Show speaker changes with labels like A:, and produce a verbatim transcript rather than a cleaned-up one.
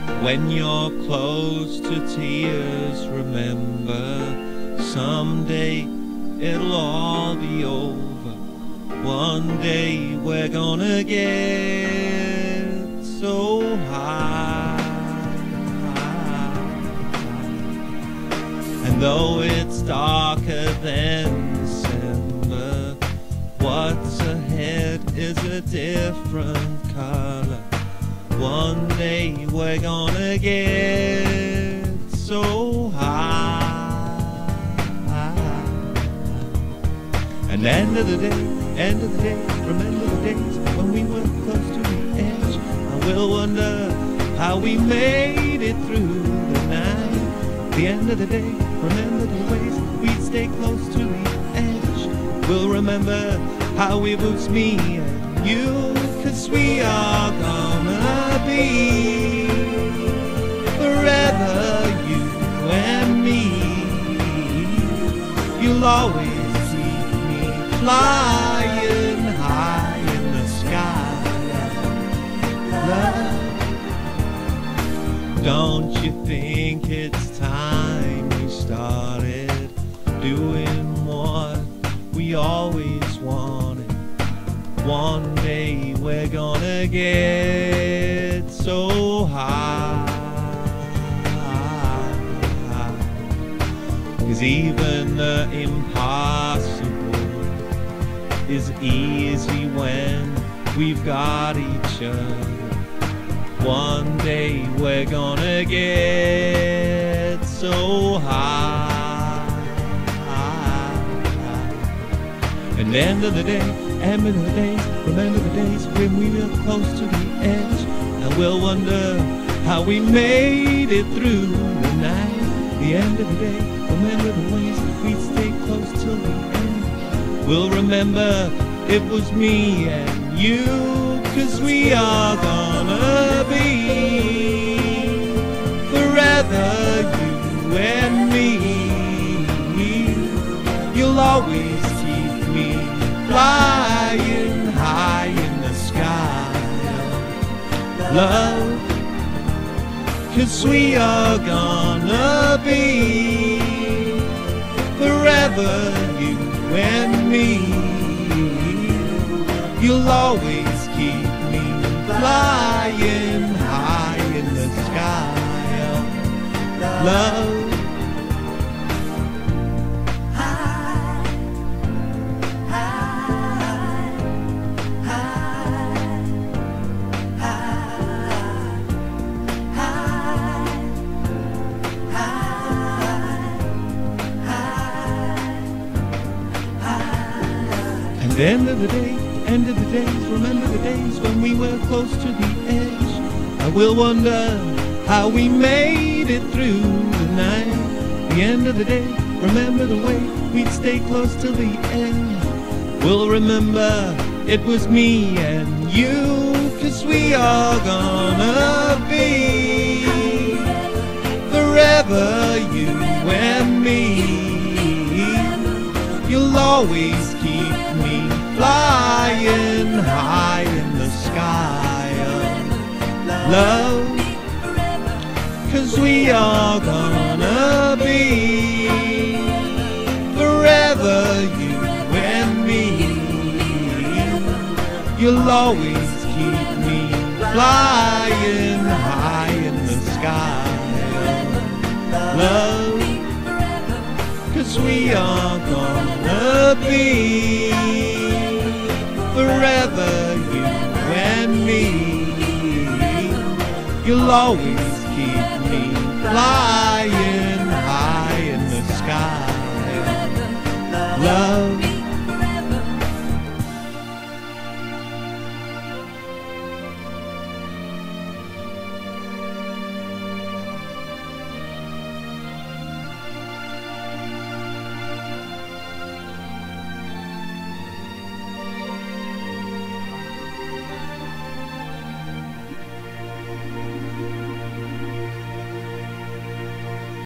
A: When you're close to tears, remember someday it'll all be over. One day we're gonna get so high. And though it's darker than December, what's ahead is a different color. One day we're gonna get so high. And end of the day, end of the day, remember the days when we were close to the edge. I will wonder how we made it through the night. The end of the day, remember the ways we'd stay close to the edge. We'll remember how it was me and you, 'cause we are gonna be forever, you and me. You'll always keep me flying high in the sky. Love, don't you think it's time we started doing what we always wanted? One day we're gonna get so high. 'Cause even the impossible is easy when we've got each other. One day we're gonna get so high. And end of the day, end of the days, remember the days when we were close to the edge. And we'll wonder how we made it through the night. The end of the day, remember the ways we'd stay close till the end. We'll remember it was me and you, 'cause we are gonna be forever, you and me. You'll always keep me flying high in the sky. Love, 'cause we are gonna be forever, you and me. You'll always keep me flying high in the sky. Love, end of the day, end of the days, remember the days when we were close to the edge. I will wonder how we made it through the night. The end of the day, remember the way we'd stay close till the end. We'll remember it was me and you, 'cause we are gonna be forever, you and me. You'll always keep me flying high in the sky of love, 'cause we are gonna be forever, you and me. You'll always keep me flying high in the sky of love, 'cause we are gonna be forever, you and me. You'll always keep me flying high in the sky. Love,